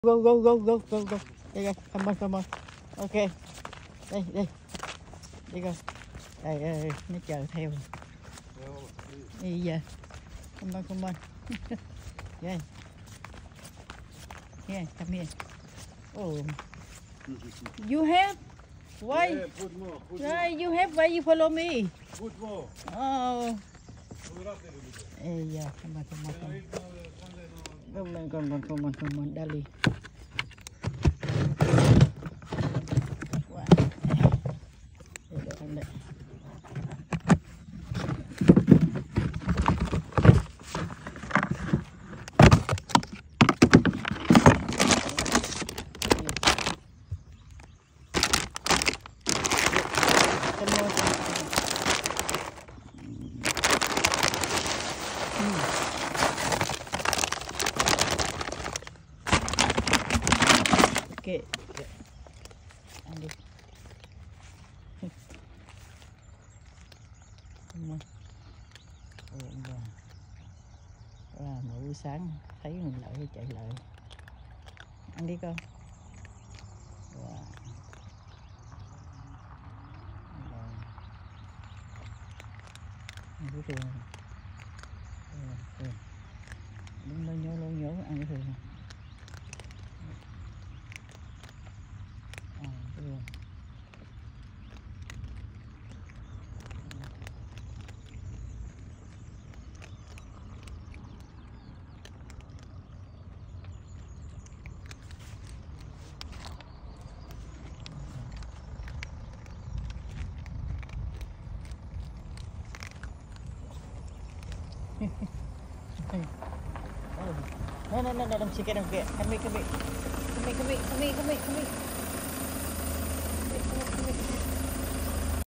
Go, go, go, go, go, go. Đây go. Come on, come on. Ok. Đây, đây. Đi go. Đây, đây, nó chờ theo. Đi giờ. Come on, come on. Yeah. Here, come here. Oh. You have? Why? Yeah, put more, put Why you have? Why you follow me? put more. Oh. Put it up a little bit. Hey, yeah. Come on, come on, come on. Come on. Come on, come on, come on, Dali. Wow. Đây. Okay. Ăn đi. Mỗi buổi sáng thấy mình lợi chạy lại. Ăn đi con. Wow. Ăn cái thường. Đúng lo nhớ ăn cái thường. No, don't shake it, don't get. Come here.